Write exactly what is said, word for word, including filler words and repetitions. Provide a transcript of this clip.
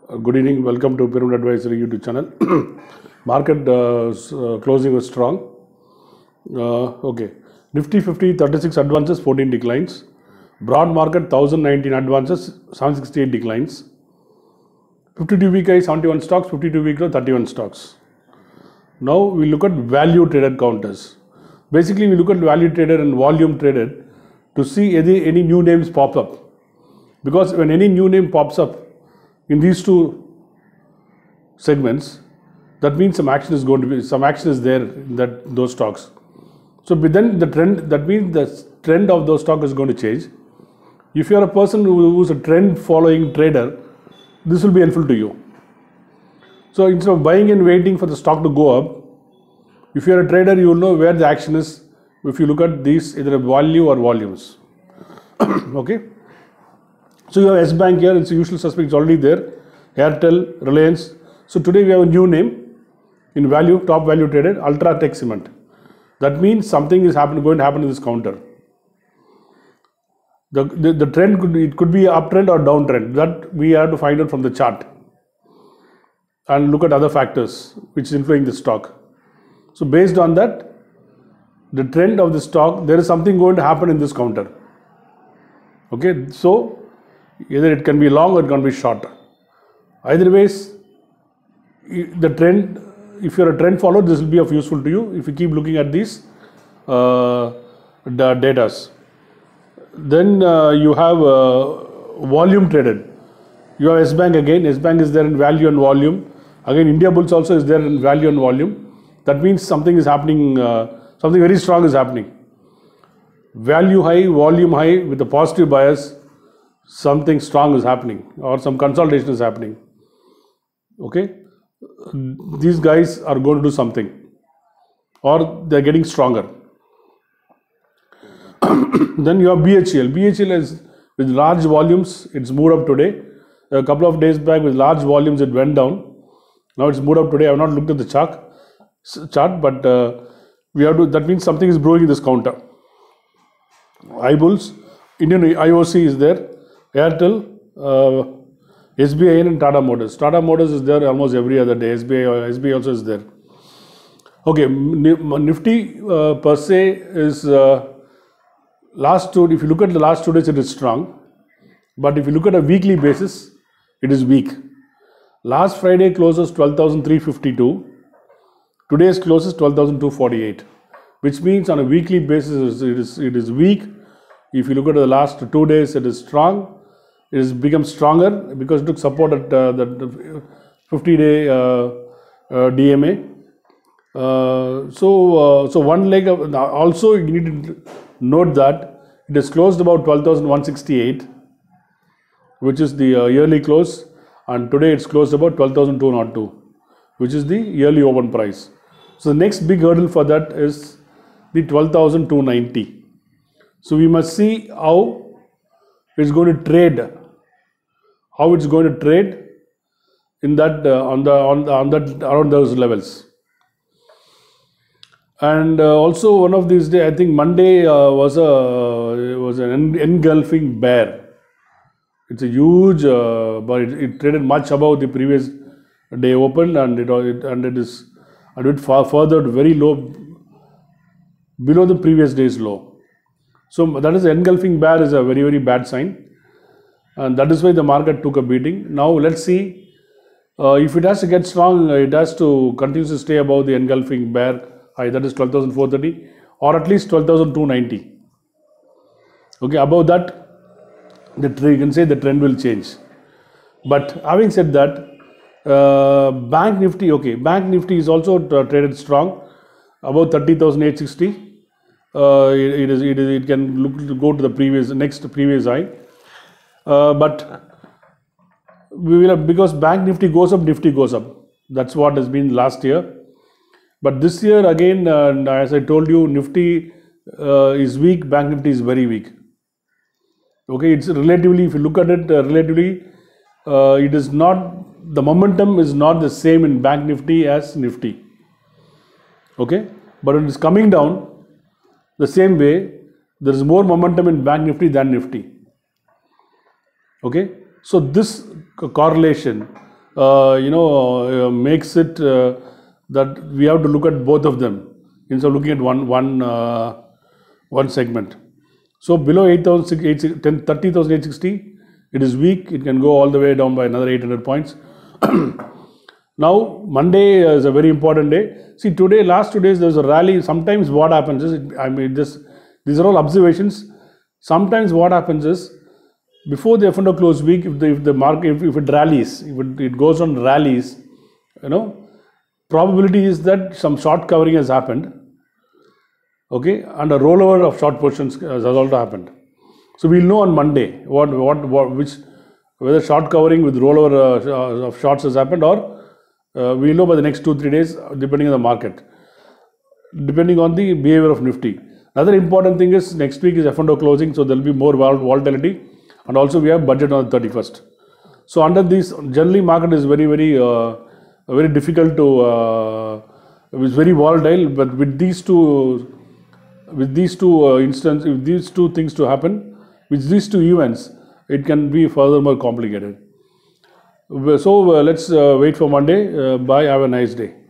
Uh, good evening. Welcome to Pyramid Advisory YouTube channel. Market uh, s- uh, closing was strong. Uh, okay. Nifty fifty thirty-six advances, fourteen declines. Broad market one thousand nineteen advances, seven sixty-eight declines. fifty-two week high seventy-one stocks, fifty-two week low thirty-one stocks. Now we look at value traded counters. Basically, we look at value traded and volume traded to see any, any new names pop up. Because when any new name pops up in these two segments, that means some action is going to be, some action is there in that those stocks. So but then the trend, that means the trend of those stocks is going to change. If you are a person who, who's a trend following trader, this will be helpful to you. So instead of buying and waiting for the stock to go up, if you are a trader, you will know where the action is if you look at these either value or volumes. Okay. So you have S Bank here, it's a usual suspect, it's already there. Airtel, Reliance. So today we have a new name in value, top value traded, Ultra Tech Cement. That means something is happen, going to happen in this counter. The, the, the trend could it could be uptrend or downtrend. That we have to find out from the chart and look at other factors which is influencing the stock. So based on that, the trend of the stock, there is something going to happen in this counter. Okay, so either it can be long or it can be short. Either ways, the trend, if you're a trend follower, this will be of useful to you if you keep looking at these uh, the datas. Then uh, you have uh, volume traded. You have S Bank again. S Bank is there in value and volume. Again, India Bulls also is there in value and volume. That means something is happening, uh, something very strong is happening. Value high, volume high with a positive bias, something strong is happening or some consolidation is happening. Okay, these guys are going to do something or they're getting stronger. Then you have B H E L. B H E L is with large volumes, it's moved up today. A couple of days back with large volumes it went down. Now it's moved up today. I have not looked at the chart, chart but uh, we have to, that means something is brewing in this counter. I Bulls, Indian I O C is there. Airtel, uh, S B I N and Tata Motors. Tata Motors is there almost every other day. S B I, S B I also is there. Okay, Nifty uh, per se is uh, last two. If you look at the last two days, it is strong. But if you look at a weekly basis, it is weak. Last Friday closes twelve thousand three hundred fifty-two. Today's close is twelve thousand two hundred forty-eight, which means on a weekly basis it is it is weak. If you look at the last two days, it is strong. It has become stronger because it took support at uh, the fifty day uh, uh, D M A. Uh, so, uh, so one leg of, also you need to note that it has closed about twelve thousand one hundred sixty-eight, which is the uh, yearly close, and today it's closed about twelve thousand two hundred two, which is the yearly open price. So the next big hurdle for that is the twelve thousand two hundred ninety. So we must see how it's going to trade, how it's going to trade in that uh, on the on the on that around those levels. And uh, also one of these days, I think Monday uh, was a was an engulfing bear. It's a huge, uh, but it, it traded much above the previous day open, and it, it and it is and it far further very low, below the previous day's low. So that is engulfing bear is a very very bad sign, and that is why the market took a beating. Now let's see uh, if it has to get strong, it has to continue to stay above the engulfing bear high, that is twelve thousand four hundred thirty or at least twelve thousand two hundred ninety. Okay, above that, the trend, you can say the trend will change. But having said that, uh, Bank Nifty, okay, Bank Nifty is also uh, traded strong, about thirty thousand eight hundred sixty. Uh, it, it is it is it can look to go to the previous next previous high, uh, but we will have, because Bank Nifty goes up, Nifty goes up. That's what has been last year. But this year again, uh, as I told you, Nifty uh, is weak, Bank Nifty is very weak. Okay, it's relatively, if you look at it uh, relatively, uh, it is not, the momentum is not the same in Bank Nifty as Nifty. Okay, but it is coming down the same way. There is more momentum in Bank Nifty than Nifty. Okay, So this correlation uh, you know, uh, makes it uh, that we have to look at both of them instead of looking at one one uh, one segment. So below eight thousand thirty thousand eight hundred sixty, it is weak. It can go all the way down by another eight hundred points. Now Monday is a very important day. See, today, last two days, there's a rally. Sometimes what happens is, I mean, this these are all observations. Sometimes what happens is, before the F and O close week, if the, if the market, if, if it rallies, if it, it goes on rallies, you know, probability is that some short covering has happened, okay, and a rollover of short positions has also happened. So we'll know on Monday what, what, what which, whether short covering with rollover uh, of shorts has happened, or uh, we'll know by the next two, three days, depending on the market, depending on the behavior of Nifty. Another important thing is next week is F and O closing, so there will be more volatility, and also we have budget on the thirty-first. So under this, generally market is very, very, uh, very difficult to, uh, it's very volatile, but with these two, with these two uh, instances, with these two things to happen, with these two events, it can be furthermore complicated. So uh, let's uh, wait for Monday. Uh, bye, have a nice day.